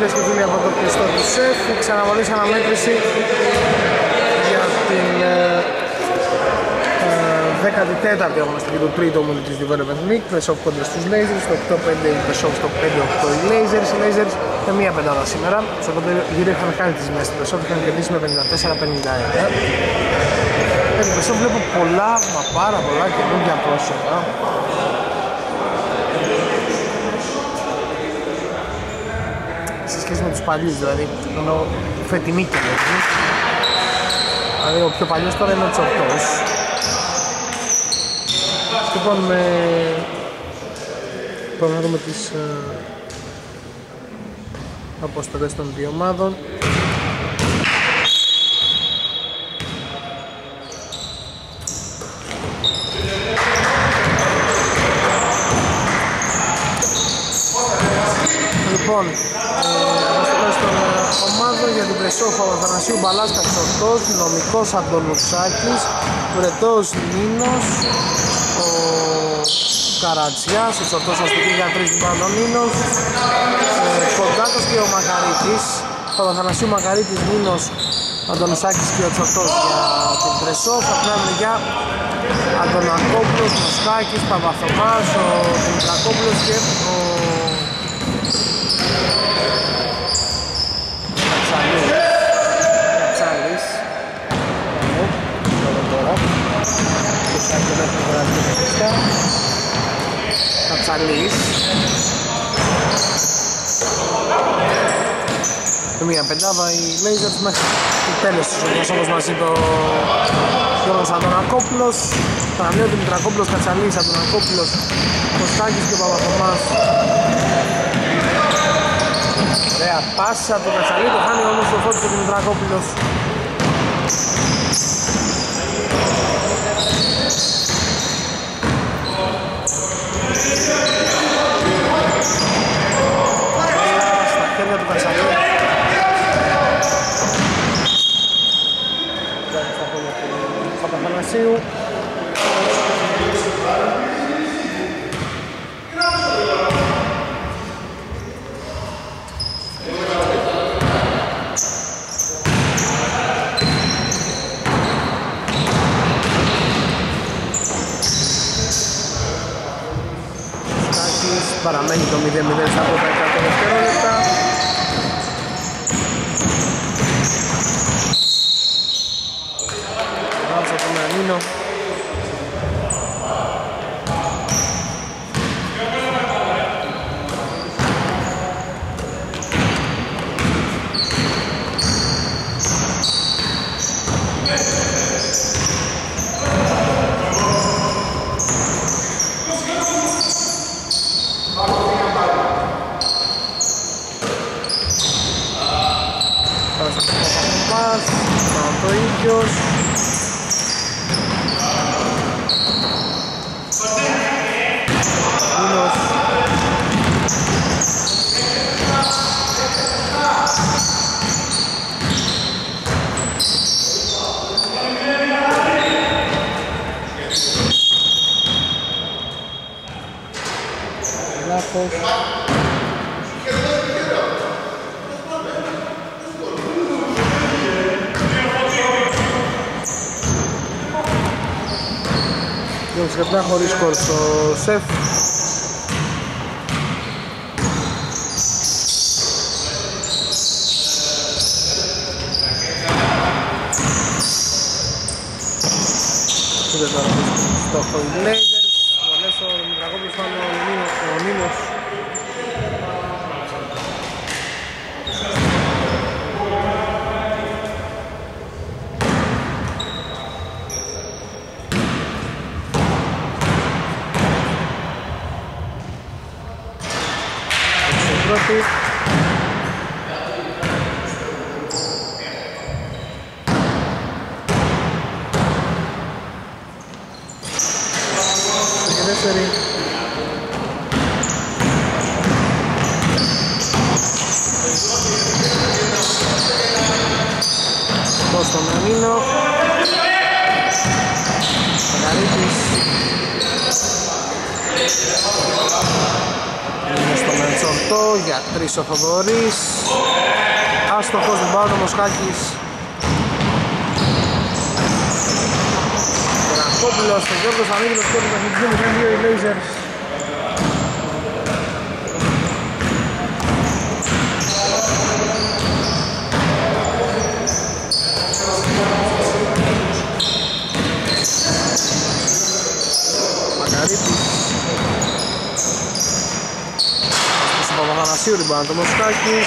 φίλες και φίλοι από το κλειστό του ΣΕΦ. Ξαναβολής αναμέτρηση για την 14η αγωνιστική του τρίτου ομίλου της Development League. Press-off κόντρα στους Lasers, το 8-5 η Press-off, στο 5-8 οι Lasers. Οι Lasers με μία πεντάδα σήμερα. Στο πρώτο γύρο είχαν κάνει τις μέσες Press-off, είχαν κερδίσει με 54-51. Το Press-off βλέπω πολλά, μα πάρα πολλά καινούργια πρόσωπα. Σε σχέση με τους παλιούς, δηλαδή ενώ φετινή καινούργια. Δηλαδή ο πιο παλιός τώρα είναι ο Τσορτός. Λοιπόν, μπορούμε να δούμε τις αποστολές των δύο ομάδων. Λοιπόν, αποστολές των ομάδων για την Press-off ο Αθανασίου Μπαλάσκα Τσορτός, Νομικός Αντωνουσάκης, Βρετός Νίνος, ο Καρατσιάς, ο Τσορτός αστική για 3 πάνω Νίνος, Κοντάκος και ο Μακαρίτης, ο Αθανασίου Μακαρίτης, Νίνος, Αντωνουσάκης και ο Τσορτός για την Press-off. Από την άλλη μεριά Αντωνακόπουλος, Μοσκάκης, Παπαθωμάς, ο Δημητρακόπουλος και ο Κατσάλης. Κατσάλης. Και μία πεντάδα οι Lasers μέχρι το τέλος της οδηγίας, όπως μας είπε ο Γιώργος Αντωνακόπουλος. Παραμείνει ο Δημητρακόπουλος, Κατσαλής, Αντωνακόπουλος, Κωστάκης και ο Παπαθωμάς. Ωραία πάσα του Κατσαλή, το χάνει όμως το φώτης ο Δημητρακόπουλος. Στα χέρια του Κατσαλή. Στα χέρια του Παπαθανασίου. Παραμένει το 0-0 στα πρώτα 100 δευτερόλεπτα. Βάζω τον Μανίνο. Το ίδιος. Μήνος. Λάθος. Λεπτά χωρίς σκορ στο ΣΕΦ. Στόχο οι Lasers. Βολές ο Δημητρακόπουλος πάνω ο Νίνος. Πρώτη. Και δεύτερη. Πώς τον Μανίνο. Μακαρίτης. Είναι στο Μεντσορτό για 3 ο Θοδωρής. Άστοχος, rebound ο Μοσχάκης. Κόπουλος, ο Γιώργος ανοίγει το σκόρ του παιχνιδιού, 0-2 οι Blazers. Μακαρίτης. Στον Παπαθανασίου rebound ο Μοσχάκης.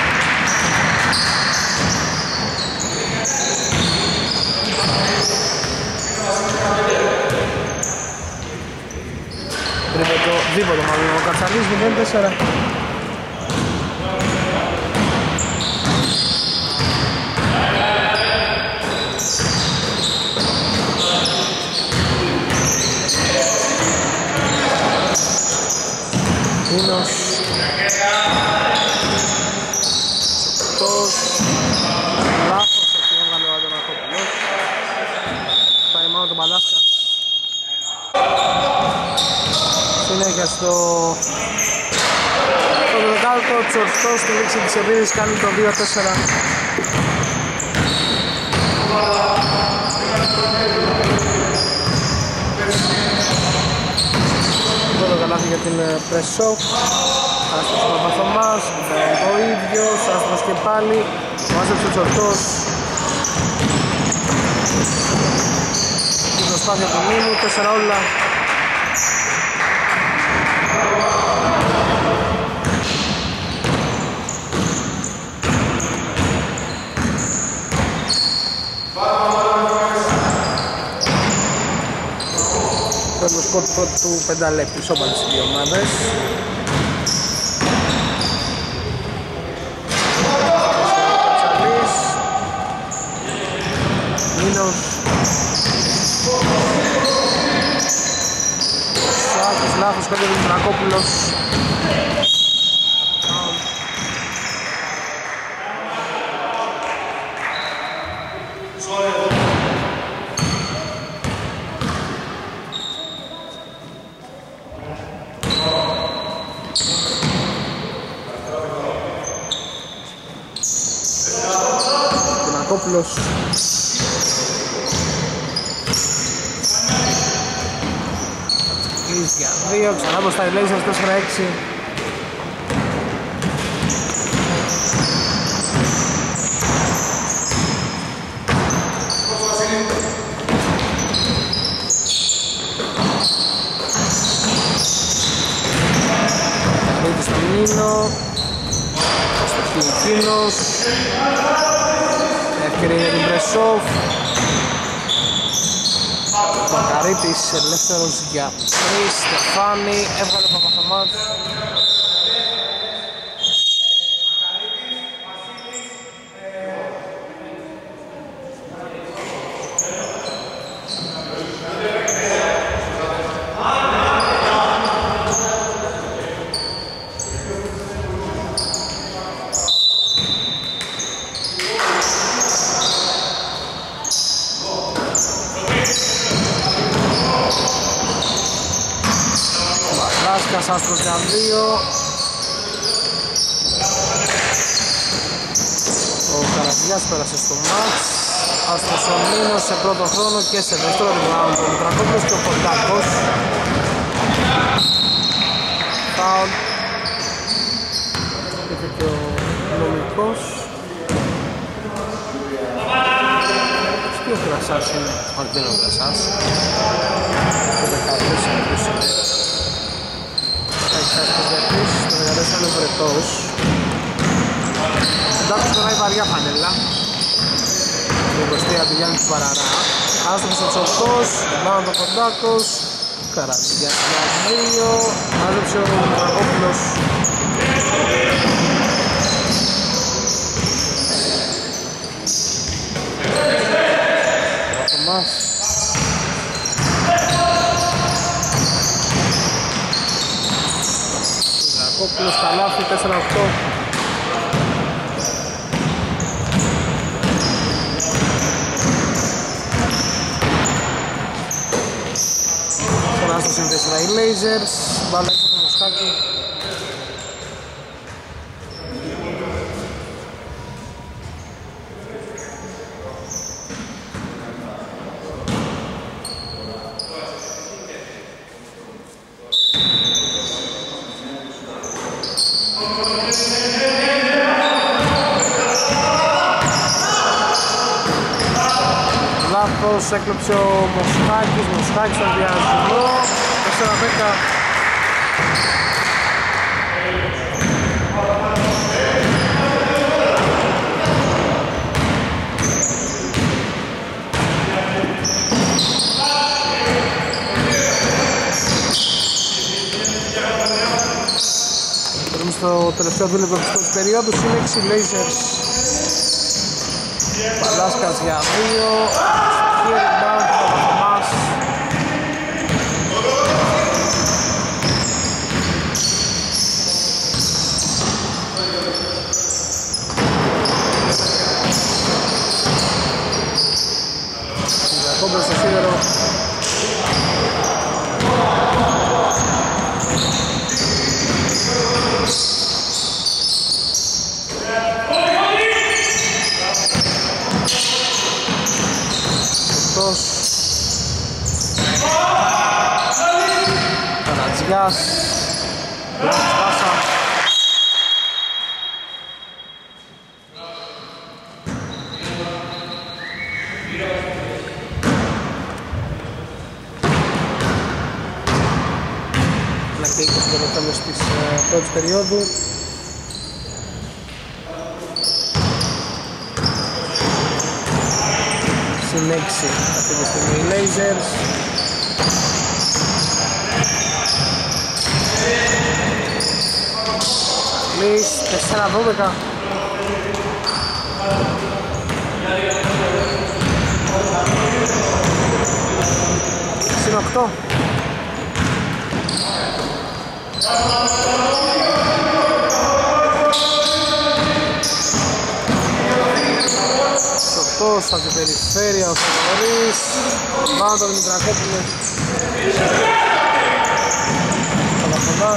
Δίποτο μάλλον ο Κατσαλής, 0-4. Ίνος Σωτός. Λάθος, όχι έβγαλε ο Αντωνακόπουλος. Time out ο Μπαλάσκας. Συνέχεια στο δεκάλεπτο, Τσορτός στη λήξη της επίδυσης κάνει το 2-4. Πρώτο καλάθι για την Πρεσόφ. Άστρος ο Παπαθωμάς, το ίδιος, άστρος και πάλι. Μάζεψε ο Τσορτός. Η προσπάθεια του Μίνου, 4 όλα. Το σκορ του πρώτου πενταλέπτου, ισόπαλες οι δύο ομάδες. Κατσαλής, Μίνος, Σάκης, λάθος, πέντε Δημητρακόπουλος. Κόπουλος. Κλείς για 2, ξανά μπροστά οι Blazers, 4-6. Ρίτη στο Μίνο. Στο Χιλικίνος. Ευκαιρία για την Πρεσόφ. Μακαρίτης ελεύθερος για 3. Στεφάνη, έβγαλε ο Παπαθωμάς. Άστρος για 2. Ο Καραβιάς πέρασε στο μάτς. Άστρος ο Μίνος σε πρώτο χρόνο και σε δεύτερο rebound ο Μητρακόπουλος και ο Κοντάκος. Φάουλ. Ήρθε και ο Νομικός. Και ο Κρασάς είναι. Όχι, δεν είναι ο Κρασάς. Ο 14 είναι. Το 14 είναι ο Βρετός. Ο Ντάκος περνάει βαριά φανέλα. Η μπροστία του Γιάννη του Παραρά. Άστρος ο Τσορτός, πάνω το Κοντάκος. Καρατζιάς για 2. Μάζεψε ο Μητρακόπουλος. Ο Θωμάς. Κόπουλος στα λάθη, 4-8. Τώρα στο σύνδεση οι Blazers. Μπάλα έξω από το Μοσχάκη. Λάθος, έκλεψε ο Μοσχάκης στον διασμό, 4-10. Στο τελευταίο δίλεπτο της περίοδου είναι 6 Blazers. Παλάσκας για 2. Here rebound του Παπαθωμάς. Κόμπρος στο σίδερο. Καρατζιάς, λάθος πάσα. Ένα και 20 το τέλος της πρώτης περίοδου. Συν 6 αυτή τη στιγμή οι Blazers. Λύς 4-12. Συν 8. Σωτός από την περιφέρεια ο Θοδωρής. Πάνω τον Δημητρακόπουλο. Καλαφωνάς.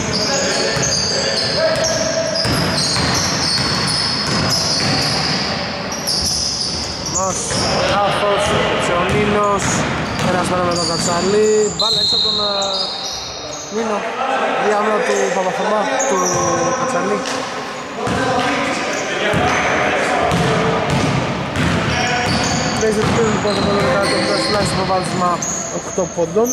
Μας, λάθος, Τσεωνίνος. Ένας πέρα με τον Κατσαλή. Μπάλα έξω από τον Νίνο. Διάμενα του Παπαθωμά, του Κατσαλή. Παίζει το πίσω λοιπόν το τουλάχιστον προβάδισμα 8 πόντων.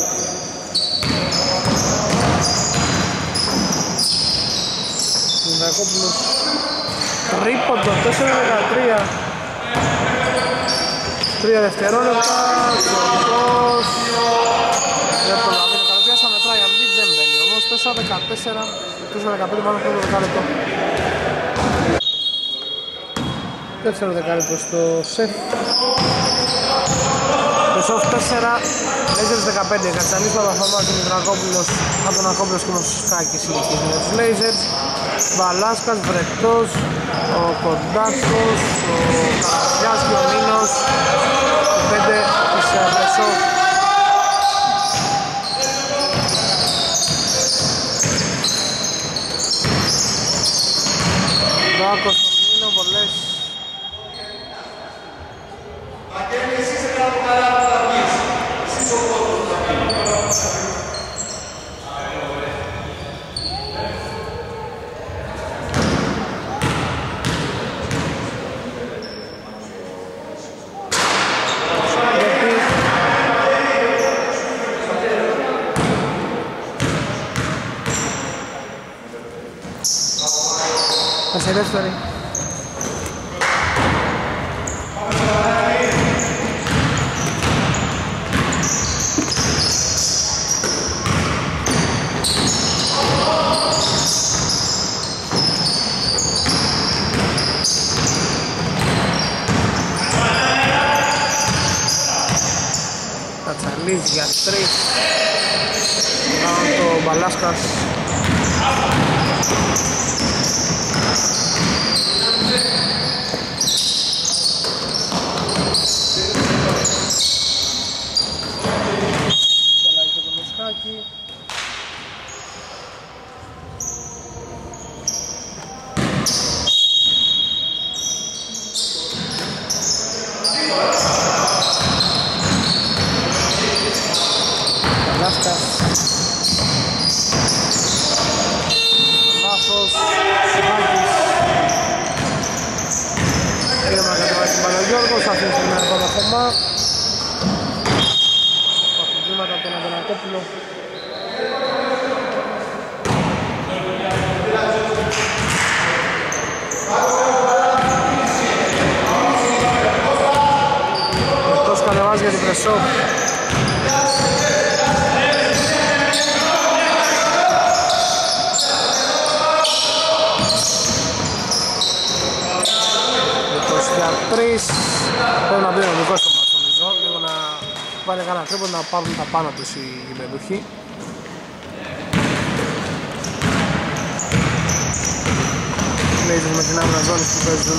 Δημητρακόπουλος τρίποντο 4-13. 3 δευτερόλεπτα. Τσορτός. Δεν προλαβαίνει καρδιά, θα μετράει αν δει, δεν μπαίνει όμως. 4-14. 4-15 πάνω από το δεκάλεπτο. Δεύτερο δεκάλεπτο στο σεφ. Το σοφ 4, Blazers 15. Κατσαλής, Παπαθωμάς, Δημητρακόπουλος, Αντωνακόπουλος και Μοσχάκης είναι εκεί με τους Blazers. Βαλάσκας, Βρεκτός, ο Κοντάσος, ο Καρατζιάς και ο Νίνος. Το 5 της Βρεσόφ. Δάκος στον Νίνο, βολές. Σε δεύτερη. Κατσαλής για 3. Πάνω το Μπαλάσκας. Μητρακόπουλο. Αυτός κατεβάζει για την Πρεσό. Τρεις, πρέπει να μπει ο δικός του μάτς νομίζω, λίγο να βάλει κανένα τρόπο να πάρουν τα πάνω τους οι γηπεδούχοι. Λέιζερ με την άμυνα ζώνης που παίζουν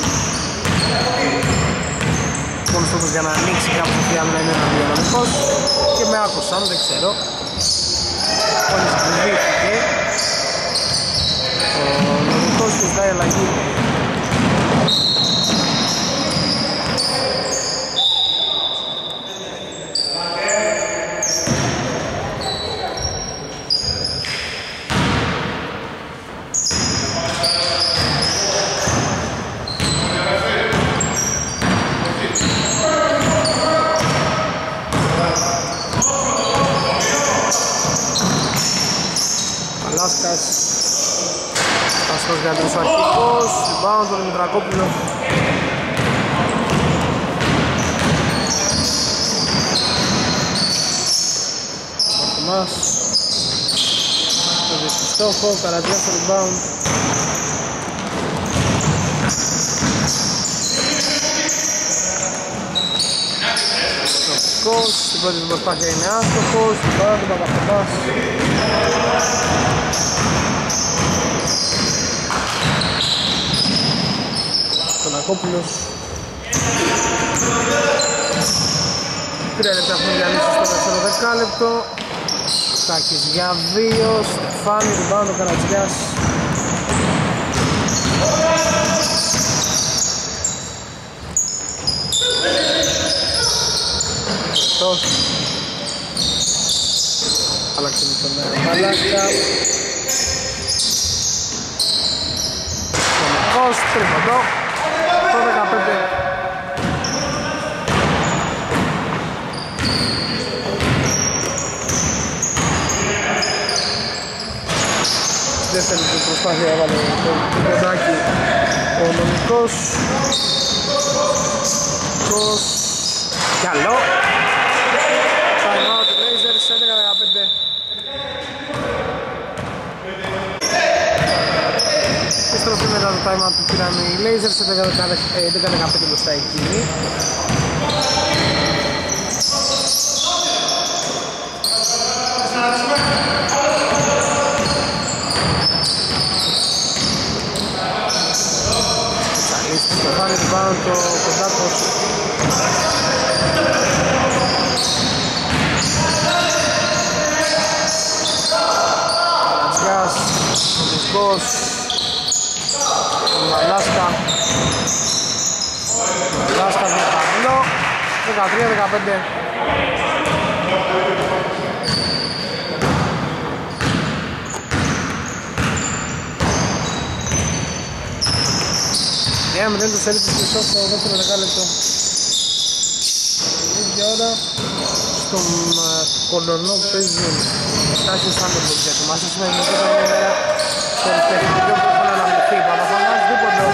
μόνος τρόπος για να ανοίξει κάπου αυτή η άμυνα είναι ένα διονομικός και με άκουσαν, δεν ξέρω. Όλοι συγκριθήκε. Ο νομικός του ζητάει αλλαγή. Αστός για τους αρχικούς, συμπάνω τον Μητρακόπουλο. Μαρκομάς το δυστόχο, Καρατζιάς στο rebound. Αστοχικός, στην πρώτη του προσπάθεια είναι άστοχος, στην παρά του Παπαχταπάς. Κόπουλος. 3 λεπτά έχουν διαλύσει στο δεύτερο δεκάλεπτο. Στάκης για 2, Στεφάνη, rebound ο Καρατζιάς. Αυτός. Άλλαξε με τον Μαλάκα. Νομικός, τρίποντο. Το 15. Δεύτερη προσπάθεια έβαλε το ποδάκι ο Νομικός. Καλό. Time out του Blazers, 11-15. Επιστροφή μετά το time out που πήραν οι Blazers, 11-15 μπροστά εκείνοι. Τσαλίστης το πάνε του πάνω το Κοντάκος. Καρατζιάς, ο Μισμπός, ο Μαλάσκα. Μαλάσκα με ταμπλό, 13-15. Με δεν το σέλει της Χρυσός στο δεύτερο δεκάλεπτο. Την ίδια ώρα στον Κολονό παίζουν Στάσιος Σάντεμπορ για το μάτι σήμερα είναι η μέρα στον τεχνικό που έχουν αναμειχθεί. Παπαθανάς δίποντο.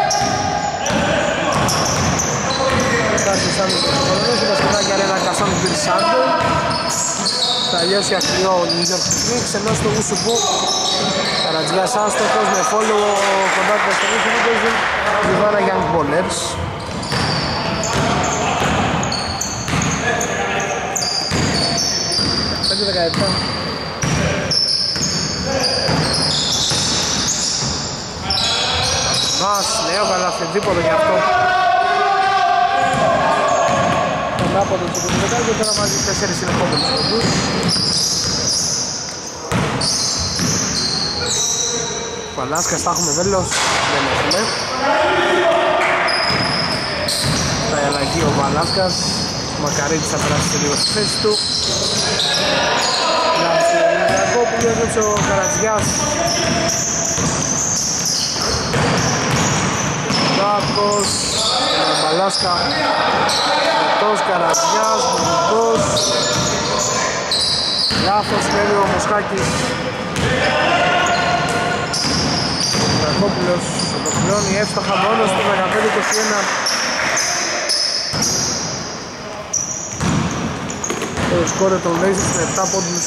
Στάσιος Σάντεμπορ στο Κολονό, στην Πασκονάκη Αρένα Κασόν Μπιλ Σάντεμπορ. Θα λιώσει αχλιό ο New York Knicks, ενώ στο Ουσουπού Καρατζιάς άστοχος με follow κοντά του Πασκονάκη που παίζουν Λιβάνα Young Ballers. Πέντε 17. Μας, νέο καλάθι, δίπολο γι' αυτό. Τον άποδο του Κοντάκη και τώρα βάζει 4 συνεχόμενους ποντούς. Παλάσκας, τα έχουμε βέλος, δεν έχουμε. Θα αλλαγεί ο Παλάσκας, ο Μακαρίτης θα περάσει σε λίγο στη θέση του. Λάψε ο Ινδιακόπουλος, έδωσε ο Καρατζιάς. Τάκος, ο Παλάσκα, Τός, Καρατζιάς, Μουνικός. Λάθος, κλέβει ο Μοσχάκης. Ο Δρακόπουλος ολοκληρώνει εύστοχα μόνος του 15-21. Το σκόρ των Blazers με 7 πόντους.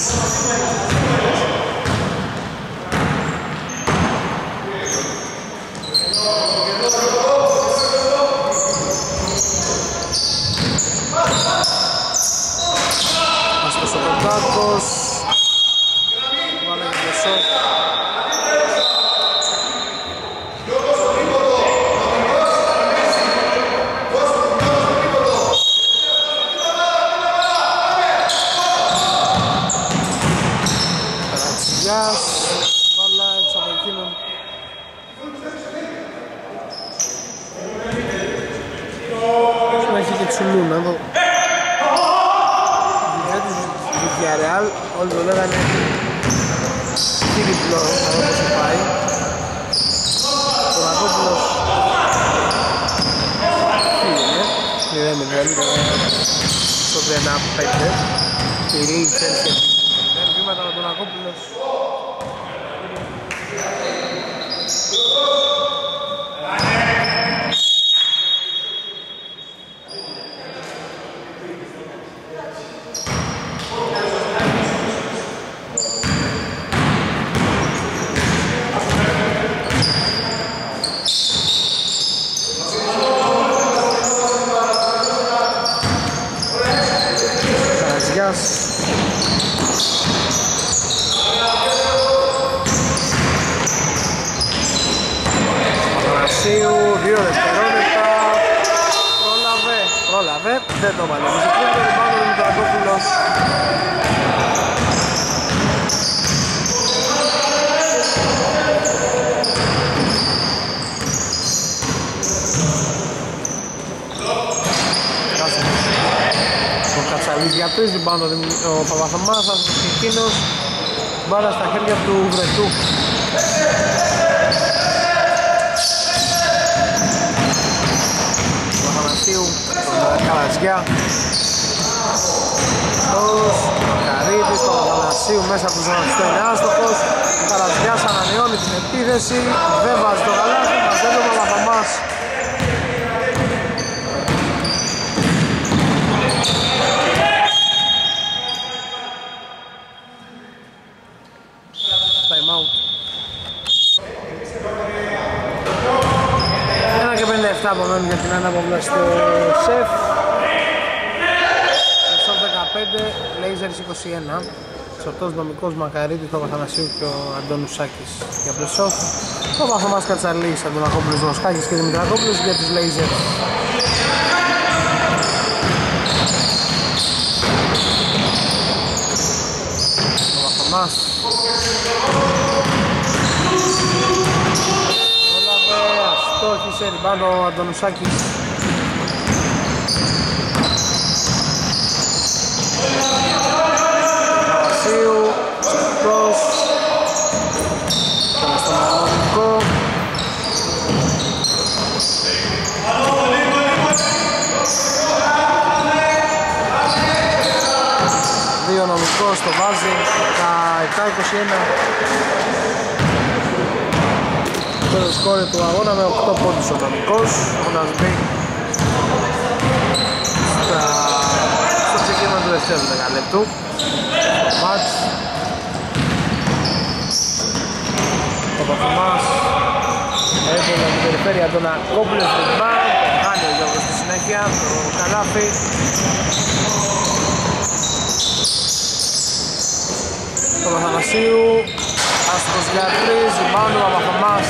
Άστος ο Κοντάκος. Βάλε για το σοκ. Βάλα έξω από εκείνον. Να έχει και Τσουλούνα εδώ. Η Villarreal όλοι το λέγανε τι διπλό όπως πάει. Ο Ρακόπουλος τι είναι, 0-0 στο 1-5 και η Λίγη Τσέλσι βήματα με τον Ρακόπουλος. Δεν το βάλε, μισή τρίπλο πάνω με τον Ακόπουλος. Ο Κατσαλής για τρεις πάνω ο Παπαθωμάς, και εκείνος μπάλα στα χέρια του Βρετού. Ο Αθανασίου Καλατζιά. Στος Μακαρίτης, τον Αθανασίου μέσα από τον Ζωναστό είναι άστοχος. Ο Καλατζιάς ανανεώνει την επίθεση, δεν βάζει το γαλάζι, μαζεύει ο Παπαθωμάς. Time out. 1:57 απομένουν για την ανάπαυλα στο ΣΕΦ. Σοφ 15, Blazers 21. Σωτός Νομικός Μακαρίτης, ο Παθανασίου και ο Αντώνουσάκης για Πλεσόφ. Ο Παθωμάς Κατσαλής, Αντωνακόπουλος Δοσκάκης και Δημητρακόπουλος για τους Blazers. Ο Παθωμάς αστόχησε, ριμπάνω ο Αντωνουσάκης. Παπασίου, Τσικτός, τώρα στον Νομικό. Δύο Νομικός το βάζει, 17-21. Το σκόρ του αγώνα με 8 πόντους ο Νομικός. Ο Νασμπή στο ξεκίνημα του δεύτερου δεκαλέπτου. Το μάτς. Ο Παπαθωμάς έβολε την περιφέρεια των Ακόπουλες Ριμπάν. Το κάνει ο Γιώργος στη συνέχεια, το καλάθι. Το Παθανασίου, άστοχος για 3, ριμπάν ο Παπαθωμάς.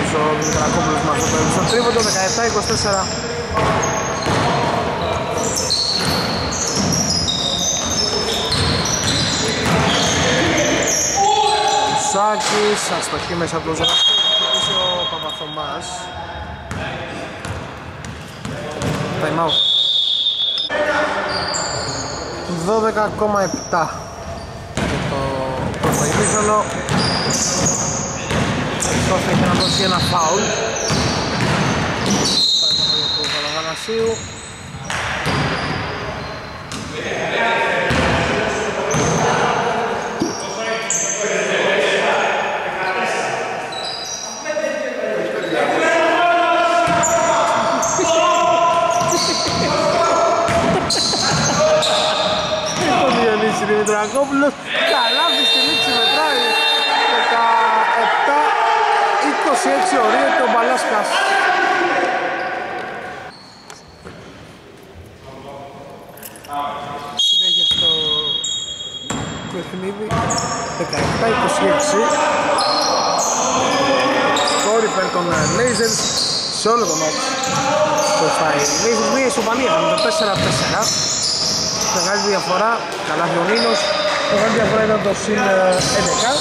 ο Δημητρακόπουλος με αυτό το στο τρίποντο, 17-24. Σάκης, αστοχή μέσα από το Ζωραστή, έχει ο Παπαθωμάς. Time out. 12,7 για το πρώτο ημίχρονο. Αυτό θα έχει να δώσει ένα φάουλ. Πάει το Παπαθανασίου. Δημητρακόπουλος, καλάθι στη λήξη μετράει 17-26 ορίεται ο Μπαλάσκας. Συνέχεια στο παιχνίδι 17-26. Σκόρ υπέρ των Blazers σε όλο το μάτς. Μπροστά οι Blazers, μία ισοπαλία με το 4-4. Μεγάλη διαφορά, καλά ο Νίνος. Μεγάλη διαφορά ήταν το συν 11.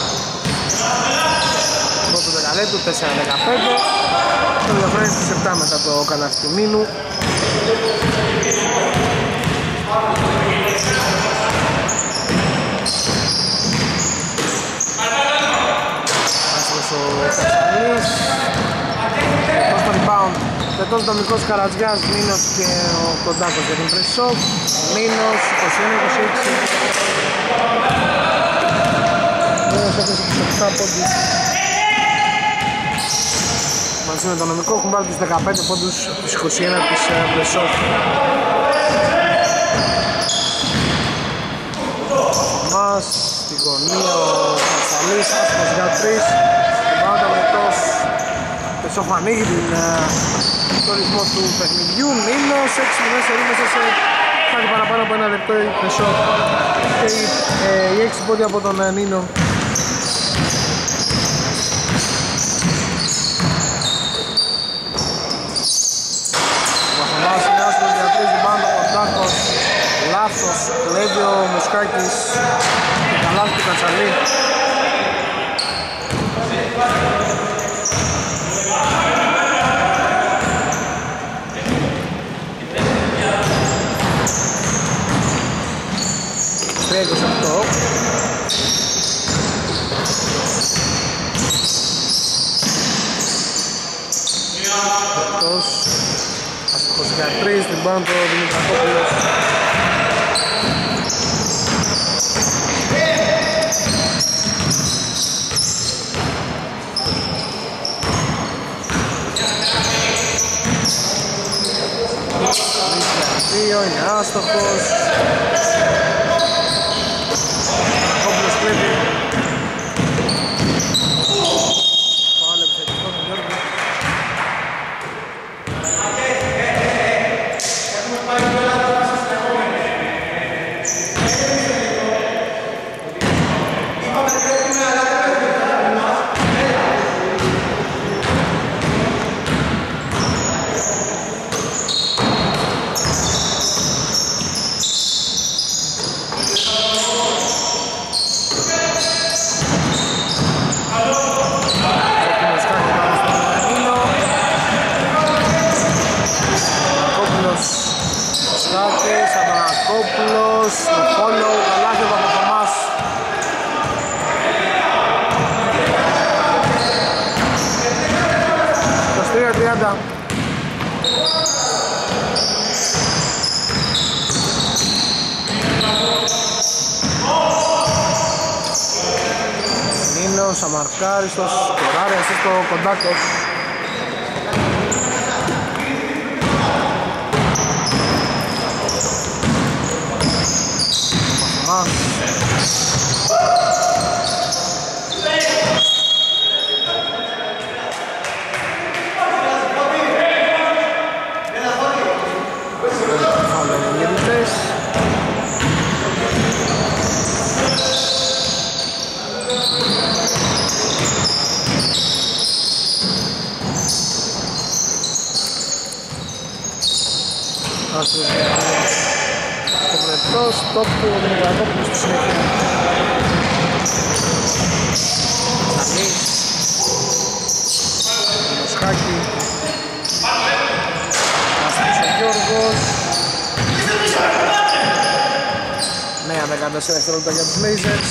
Πρώτο δεκαλέπτου, 4-15. Το διαφορά είναι στις 7 μετά το καλάθι του Νίνου. Άσχος ο Κασανής. Εκτός το rebound. Εκτός το Μικός Καρατζιάς, Νίνος και ο Κοντάκος για την Πρεσόφ. Νίνος, 21-26. Νίνος έφτασε 27 πόντους. Μαζί με τον Νομικό έχουν πάρει τους 15 πόντους, τους 21 της Πρεσόφ. Μας, στη γωνία ο Κασταλής, άσχος για 3. Την πάντα μετός. Πρεσόφ ανοίγει το ρυθμό του παιχνιδιού. Νίνος, 6-0 σερί μέσα σε κάτι παραπάνω από ένα λεπτό η Πρεσόφ. Και οι 6 πόντια από τον Νίνο. Μαθημάς είναι άσχος για 3, την πάντα ο Τάκος. Λάθος, κλέβει ο Μουσκάκης και καλάθι του Κατσαλή. Τρέχος αυτό. Εκτός. Αστοχός για 3, την πάνω το Δημητρακόπουλος. Είναι άστοχος. Κόμπλος κλέβει. Πάλε επιθετικό του Γιώργου. Νίνος, αμαρκάριστος, κοράρει ασίστ το Κοντάκος. Άστρος το βρετός, τόπο ο Δημοκρατόπουλος στη συνέχεια. Σαλής, Μοσχάκη, Άστρος ο Γιώργος. Νέα 14 δευτερόλεπτα για τους Blazers.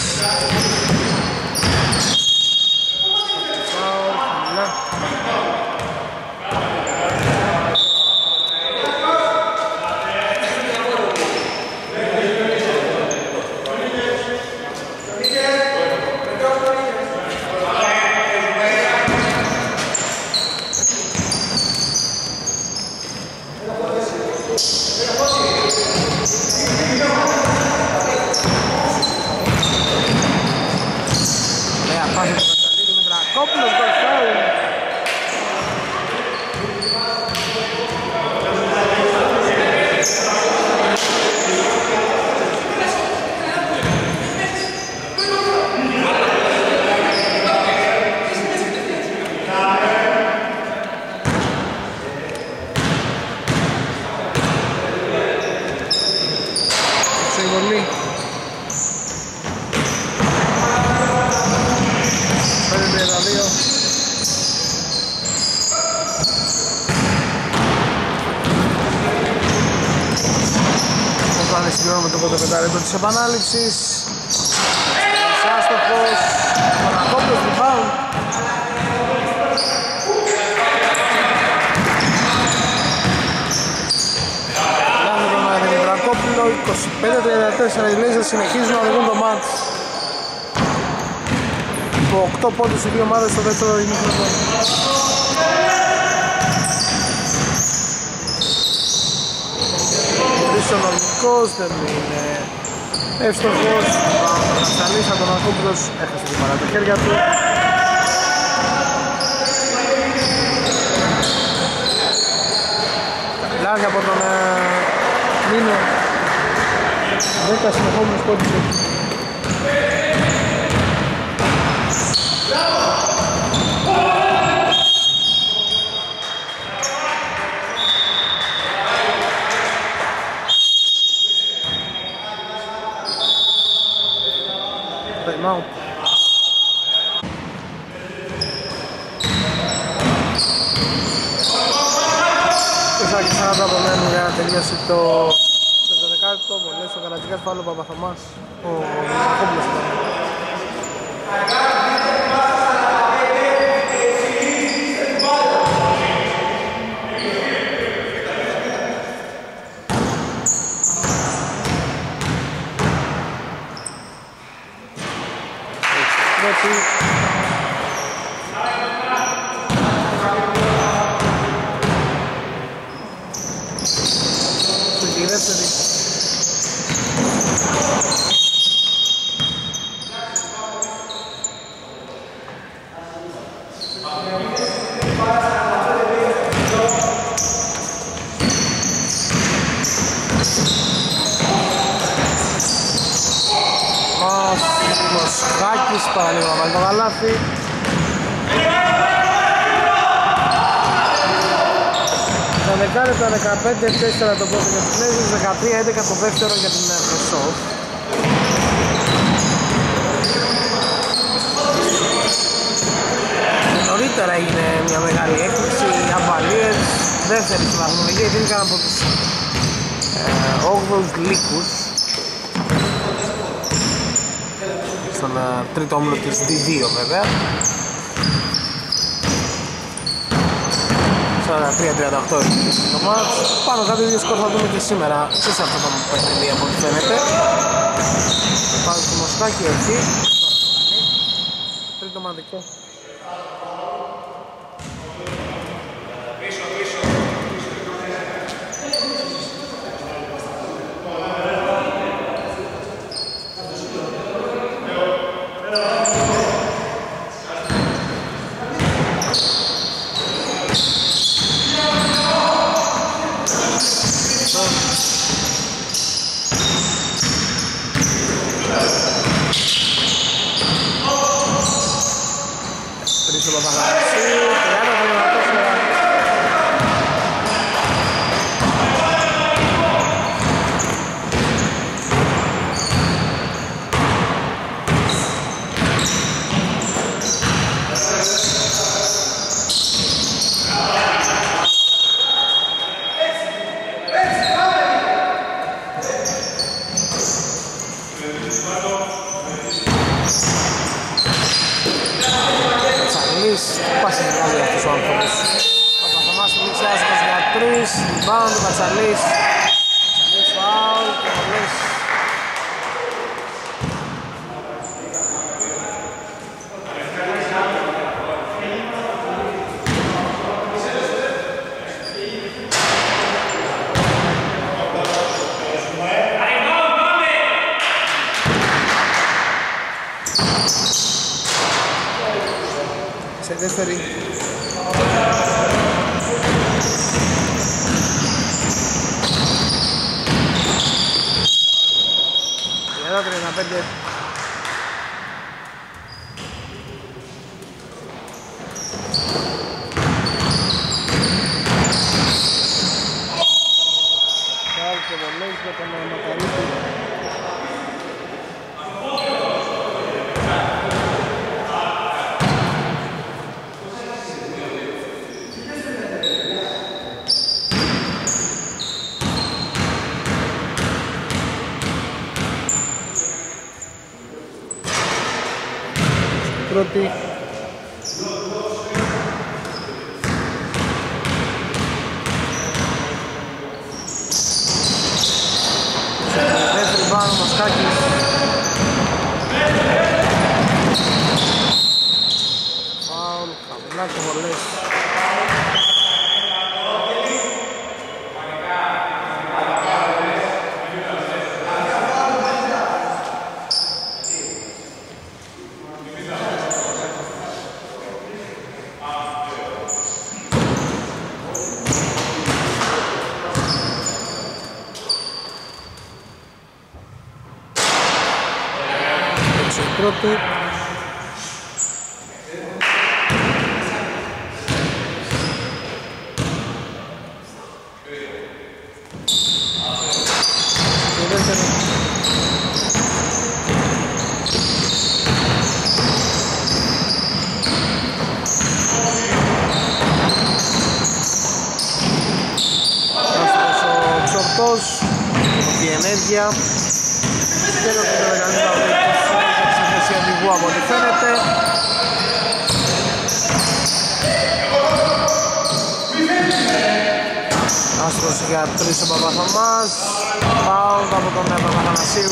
Συμπληρώνουμε το πρώτο πεντάλεπτο της επανάληψης. Άστοχος, Μονακόπουλος rebound. Λάμε τον Δημητρακόπουλο, 25-34, οι Blazers συνεχίζουν να οδηγούν το μάτς. Από 8 πόντους οι δύο ομάδες στο δεύτερο ημίχρονο. Ο νομικός δεν είναι εύστοχος. Ο Νασταλής Αντωνακόπουλος έχασε την παρά τα χέρια του. Λάζει από τον Μίνο 10 συνεχόμενους πόντους. Out. Τεσσάκι 40 απομένουν για να τελειώσει το 12ο. Βολές ο Καρατζικάς, Παύλο Παπαθωμάς, ο Δημοκόπουλος. Μοσχάκης παραλίγο να βάλει το γαλάφι. Τα δεκάλεπτα 15-4 το πρώτο για τους Blazers, 13-11 το δεύτερο για την Χρυσόφ. Νωρίτερα έγινε μια μεγάλη έκπληξη, οι Αμπαλίες δεύτερη στη βαθμολογία, δίνηκαν από τους 8ους λύκους στον τρίτο όμιλο της D2 βέβαια. 43-38 το μάτς. Πάνω κάτω ίδιο σκορ θα δούμε και σήμερα και σε αυτό το παιχνίδι από ό,τι φαίνεται. Πάμε στο Μοσχάκη εκεί. Τρίτο μαντικό. Μακαρίτης, πάση βγάζει αυτός ο άνθρωπος. Παπαθαμάς του Λιξιάζικος για 3, rebound του Κατσαλής. Κατσαλής φάουλ και βολές. Σε δεύτερη. Εδώ 35. Φάουλ και βολές για τον Μακαρίτη. Πρώτη. Δεύτερη πάνω Μασκάκης. Φάουλ, χαμηλά και βολές. Πρώτη. Και δεύτερη. Ο Ξορτός, η ενέργεια και το οδηγού από ό,τι φαίνεται. Άστρος για 3 ο Παπαθαμάς. Φάουλ από τον Παπαθανασίου.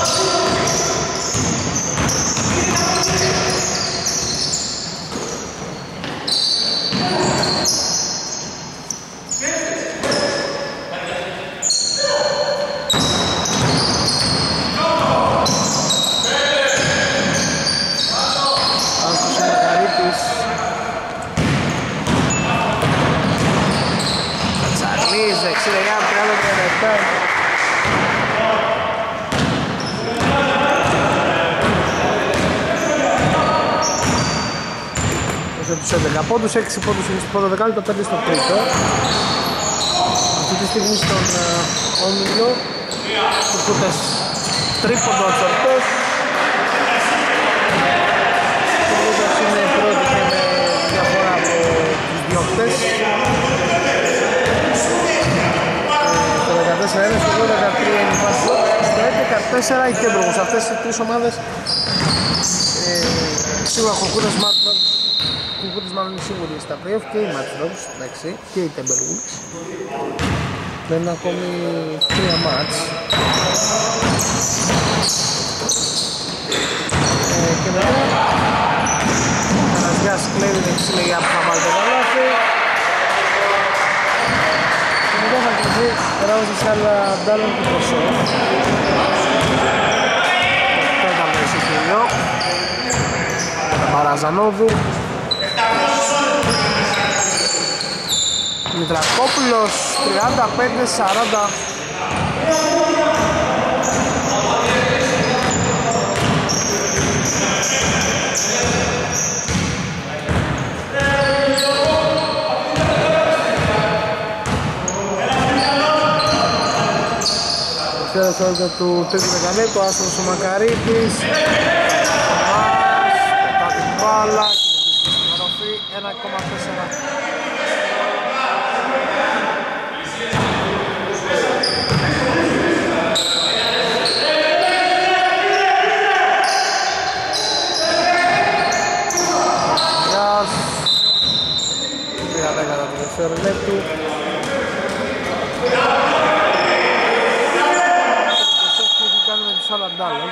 Τους 11 πόντους, 6 πόντους είναι στο πρώτο δεκάλεπτο, 5 στο τρίτο. Αυτή τη στιγμή στον όμιλο του Κούτες τρίποντο ο Τσορτός. Ο Κούτες είναι πρώτη και με διαφορά από τους διώκτες. Το 14-1, στο 13 είναι η βάση. Στο 11-4 η Κέμπρογος. Αυτές οι τρεις ομάδες σίγουρα έχουν Κούτες οι Κούτες μάλλον είναι σίγουροι στα play-off και οι Match Dogs, εντάξει, και οι Timberwolves. Μένουν ακόμη 3 μάτς. Και μετά Καναζιάς κλέβει την ξυλεγιά που θα βάλει το καλάθι. Και μετά θα κληθεί περάμε σε άλλα Ντάλλον και Προσό. Πέτα με εισιτήριο Παραζανόδου. Μητρακόπουλος 35-40. Τελευταίο του τρίτου δεκαλέπτου, ο Άστρος ο Μακαρίτης. Πετά την μπάλα και βρίσκει στην οροφή 1,4. δευτερολέπτου. Και έχει κάνει με τους 40 άλλων.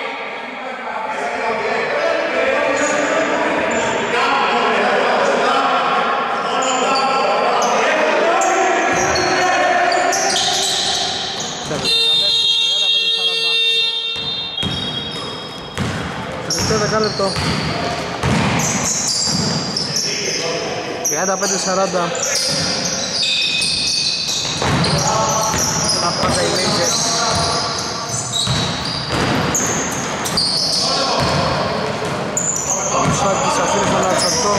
Τελευταίο δεκάλεπτο. 35-40. Να πάντα οι Lakers. Ο Μουσάκης αφήνει στον Ατσαρτό.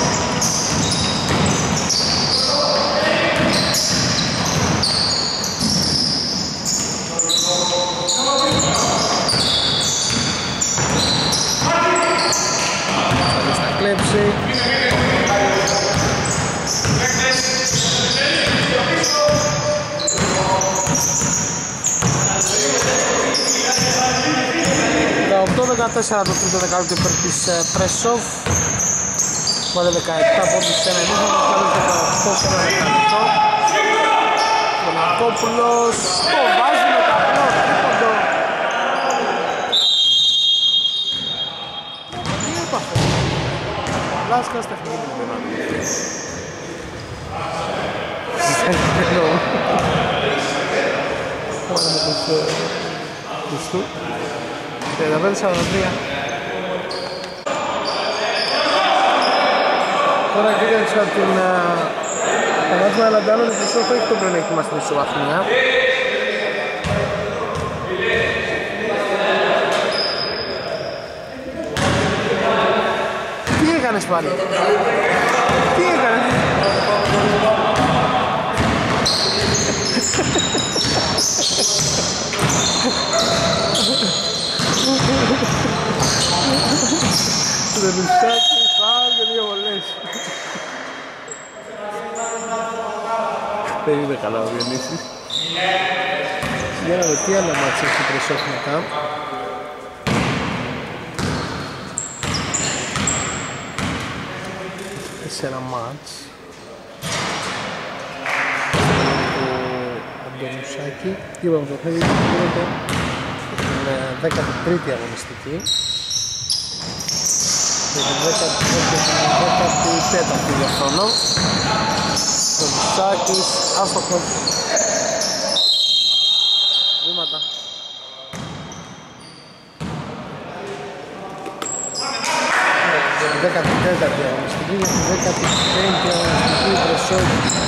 Θα κλέψει. Το τρίτο δεκάλεπτο υπέρ της Πρέσοφ. Βάλε 17 πόντους σε ένα ημίχρονο, βάλε 18 σε ένα δεκάλεπτο. Ο Νακόπουλος το βάζει με ταπλό τρίποντο. Τι έπαθε? Λάσκας τεχνική του πέναντι. 35-43. Τώρα κοίταξα την Πανάθηνα Αλαντάνο, η Χρυσόφα έχει το πλεονέκτημα στην ισοβαθμία. Τι έκανες πάλι? Τι έκανες? Δεν μισάκι, φάουλ και δύο βολές. Δεν είναι καλά ο Διονύσης. Για να δω τι άλλα μάτια έχει Πρεσόφ μετά. Τέσσερα μάτς. Το Αντωνουσάκη. Είπαμε το παιδί που γίνεται την 13η αγωνιστική. Και την 14η για χρόνο. Το Μουσάκης, άστοχος. Βήματα. Την 14η αγωνιστική, για την 15η αγωνιστική Πρεσόφ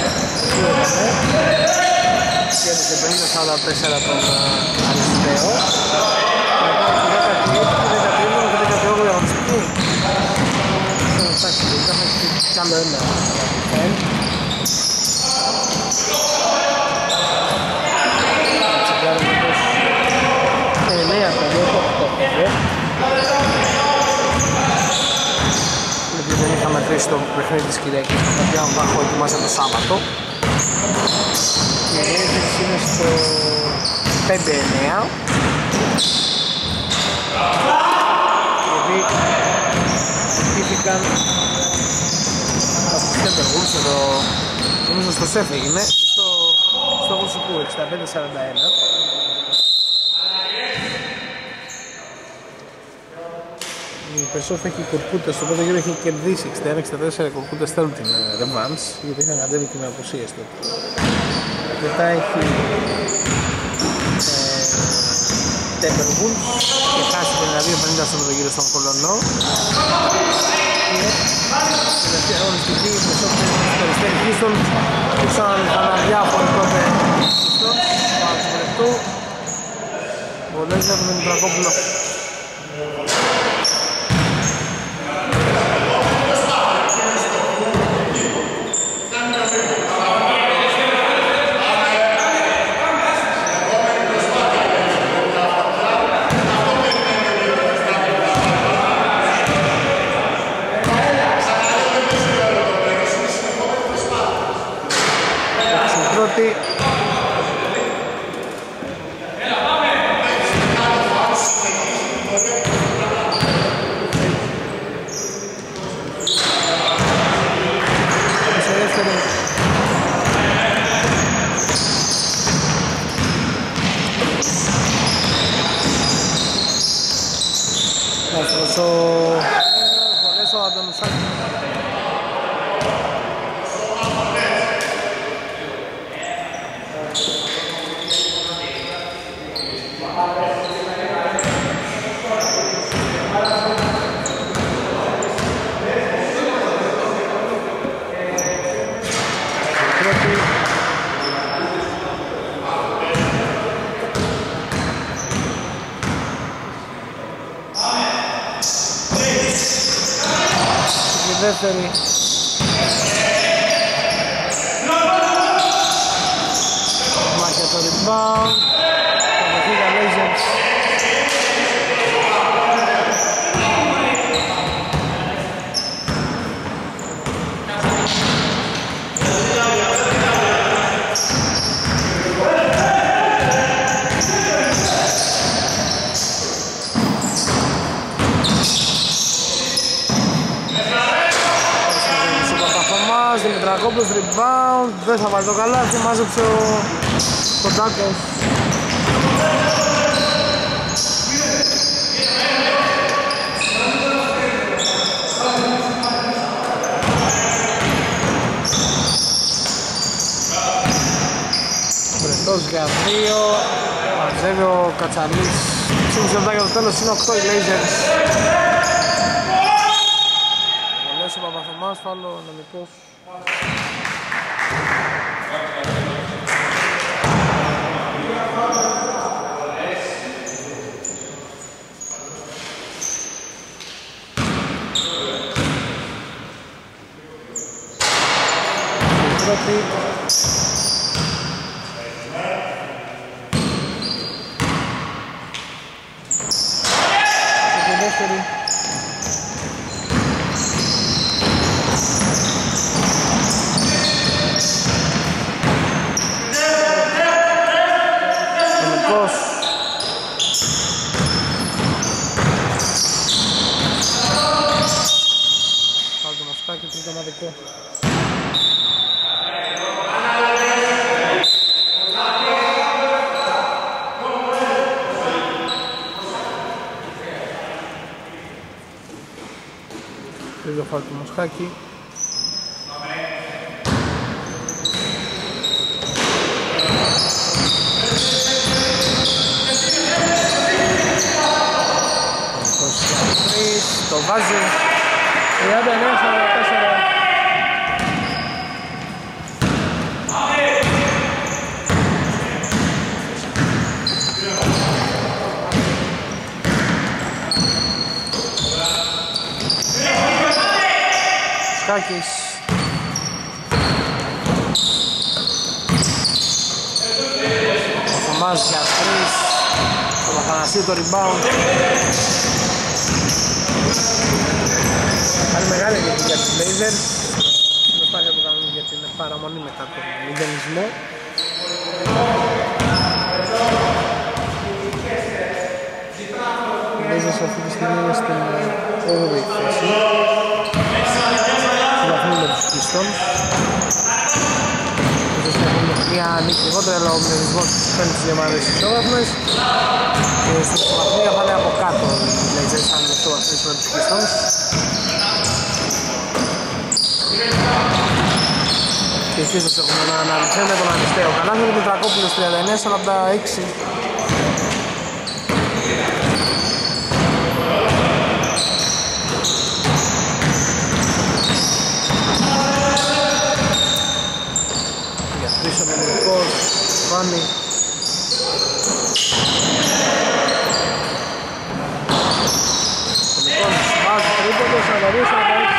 κέρδισε 50-44 τον Αριστέο. Κάνω ένα τσιγκάρουμε πως 9 πεντό, 8 πεντό. Γιατί δεν είχαμε τρίσει το παιχνίδι της Κυριακής, το οποίο έχω ετοιμάσει το Σάββατο. Η διεύθυνση είναι στο 5-9. Γιατί χτύπηκαν από τους Κέντερβουλς εδώ, νομίζω στο ΣΕΦ έγινε, στο Γουσουκού 65-41. Η Πρεσόφ έχει Κορκούτες, στο πρώτο γύρο έχει κερδίσει 61-64, οι Κορκούτες θέλουν την ρεβάνς, γιατί είχαν κατέβει και με απουσίες τότε. Μετά έχει Τέμπερβουλς και χάσει 52-50 στον πρώτο γύρο στον Κολονό. Και τελευταία αγωνιστική η Πρεσόφ έχει στο Περιστέρι Χίστον, που σαν αδιάφορο τότε Χίστον, το Αλφρετού. Βολές για τον Δημητρακόπουλο. Δεύτερη. Μάχια το rebound. Κατοχή για Blazers. Δημητρακόπουλος rebound, δεν θα βάλει το καλάθι, μάζεψε ο Κοντάκος. Βρετός για 2, μαζεύει ο Κατσαλής. 6,5 λεπτά για το τέλος, είναι 8 οι Blazers. Βολές ο Παπαθωμάς, φάουλο νομικός. Τρίτο φάουλ του Μοσχάκη. Το βάζει 39-44. Σκάκης. Ο Θωμάς για 3. Το Παπανασίου το rebound. Άλλη μεγάλη γιατί για τους Blazers. Στην προσπάθεια που κάνουν για την παραμονή μετά τον μηδενισμό. Οι Blazers αυτή τη στιγμή είναι στην 8η θέση. Συμπαθούν με τους Pistons. Μια νίκη λιγότερο, αλλά ο μηδενισμός φέρνει τις δύο ομάδες ισόβαθμες. Και στην ισοβαθμία πάνε από κάτω οι Blazers αν είναι ισόβαθμες με τους Pistons. Και εσείς σας έχουμε να αναλυθέντε τον Ανιστέο Καλάθι με Δημητρακόπουλος 39-46. Για τρεις ο Μενικός, Φάνη. Ο Μενικός βάζει τρίποντο, 42-46.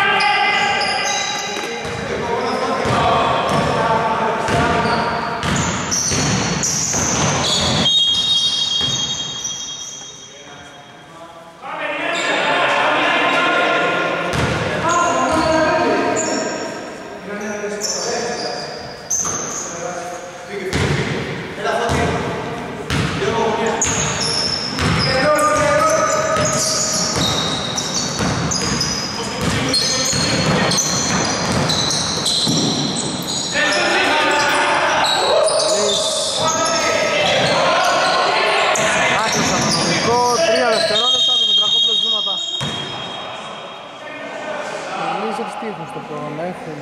τι έχουν στο πρόγραμμα, έχουν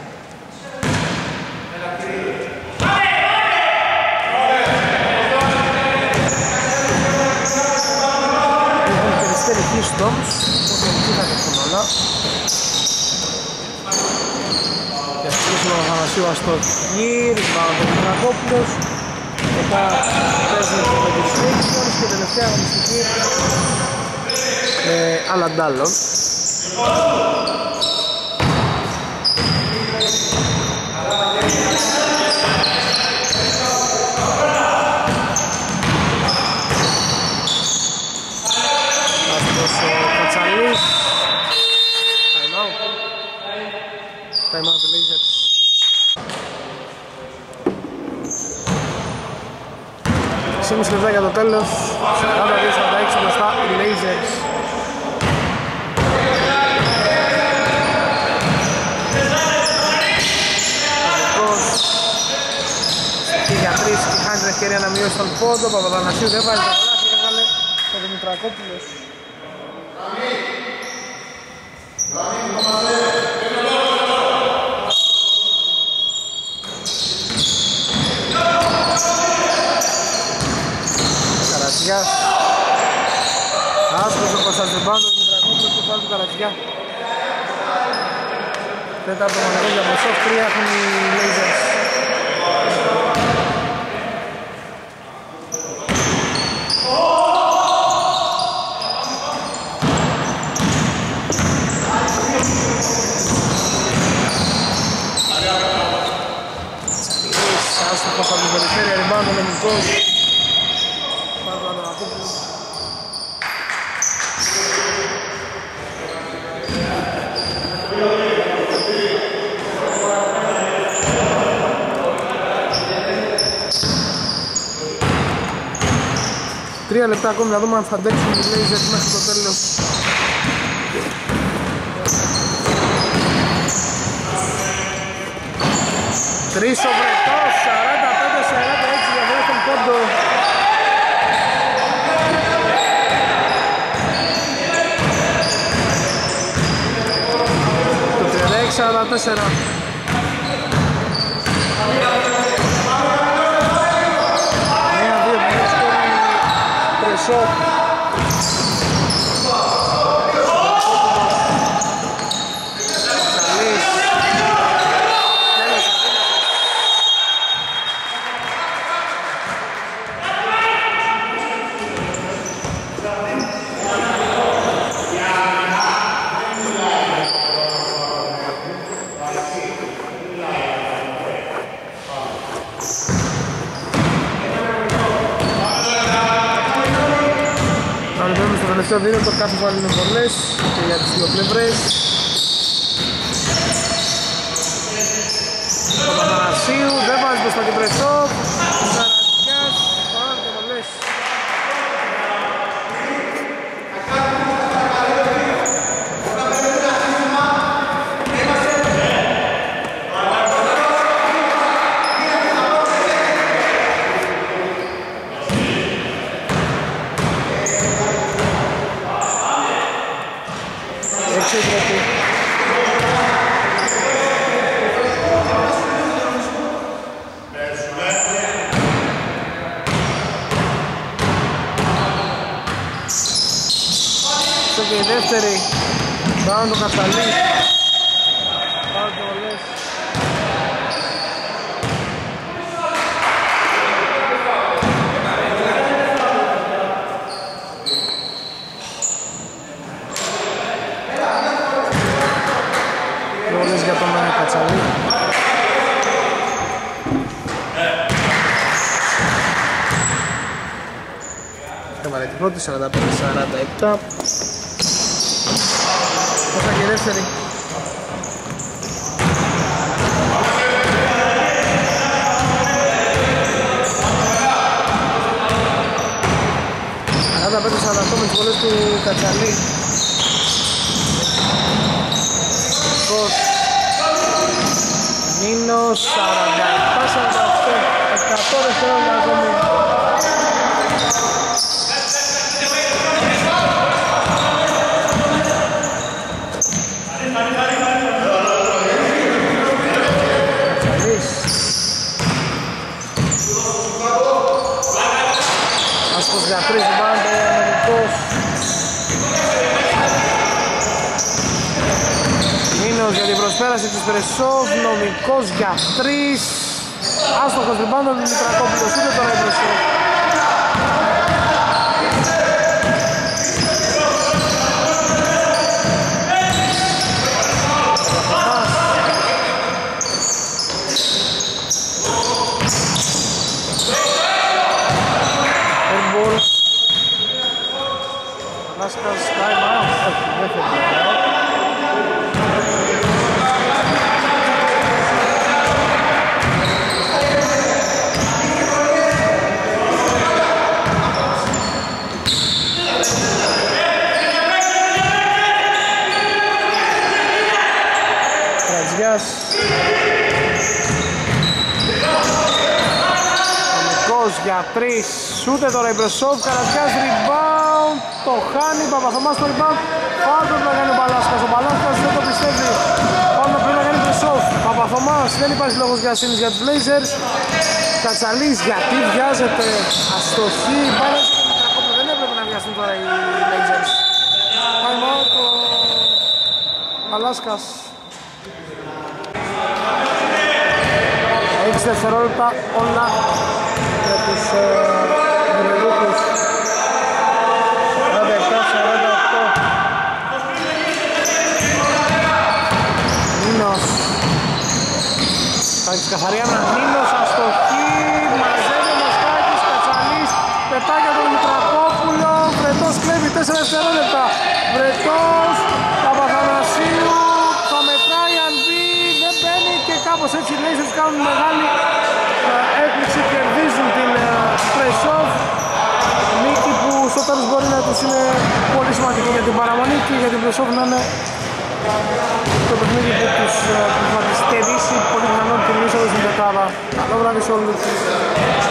Περιστέρι Pistons, οπότε εκεί θα δεχτούν όλα. Και ασκήσουμε ο Θανασίου Αστοχή, ριμπάουν τον Μητρακόπουλος. Μετά παίζουν το με τους Pistons και τελευταία αγωνιστική Αλαντάλλον. Time out the Blazers. 6,5 λεπτά για το τέλος. 42-46 μπροστά οι Blazers. Και για 3 και χάνει την ευκαιρία να μειώσει τον πόντο. Παπαδανασίου δεν βάζει το καλάθι, έβγαλε ο Δημητρακόπουλος. Άσπρος ο Κωνσταντιμπάντος, τον Δημητρακόπουλος και πάλι του Καρατζιά. Τέταρτο μονερό για Μοσόφ, 3 έχουν οι Blazers. Άστοχος από την περιφέρεια, rebound ο Λεμικός. Πάρε το Αντωνακόπουλο. Τρία λεπτά ακόμη να δούμε αν θα αντέξουν οι Blazers μέχρι το τέλος. Τρεις ο Βρετός, 45-46 για δεύτερον πόντο. Το 36-44. Μία-δύο που σκόρει Πρεσόφ. Στο δίνοντο κάθε φορά είναι πολλές και για τις δύο πλευρές. Ο Παπανασίου δεν βάζει μπροστά και Πρεσόφ. Ο Καρατζιάς, πάρα και πολλές. Και η δεύτερη πάνω το Κασταλή. Πάνω το Ολές. Ολές για τον Κατσαλή. Έβαλε την πρώτη 45-47. Πόσα και η δεύτερη. Άρα 5-48 με τις βολές του Κατσαλή. Νίνος 47-48. 100 δευτερόλεπτα ακόμη. της Βρεσόβ, Νομικός για 3. Άστοχος rebound του Δημητρακόπουλος, ούτε τώρα η Βρεσόβ. Λάσκας, time out, όχι, δεν θέλει. Κρατζιάς. Νομικός για 3, ούτε τώρα η Βρεσόβ, Καρατζιάς rebound, το χάνει, Παπαθωμάς το rebound, πάντα πρέπει να κάνει ο Μπαλάσκας, ο Μπαλάσκας δεν το πιστεύει, πάντα πρέπει να κάνει η Βρεσόβ, Παπαθωμάς, δεν υπάρχει λόγος για σύμνης για τους Blazers, Κατσαλής γιατί βιάζεται, αστοχή, μπάλας, δεν έπρεπε να βιαστούν τώρα οι Blazers. Time out ο Μπαλάσκας. 6 δευτερόλεπτα όλα για τους Βελελούχους. 47-48. Νίνος. Θα έχεις καθαρία με Νίνος, αστοχή, μαζεύει ο Μοσκάκης, Κατσαλής, πετάει για τον Μητρακόπουλο, Βρετός κλέβει 4 δευτερόλεπτα. Βρετός, Παπαθανασίου, θα μετράει αν μπει, δεν μπαίνει και κάπως έτσι οι Blazers κάνουν μεγάλη έκπληξη, κερδίζουν την Βρεσόβ. Νίκη που στο τέλος μπορεί να τους είναι πολύ σημαντικό για την παραμονή και για την Βρεσόβ να είναι το παιχνίδι που τους θα τις στερήσει πολύ πιθανόν την είσοδο στην δεκάδα. Καλό βράδυ σε όλους.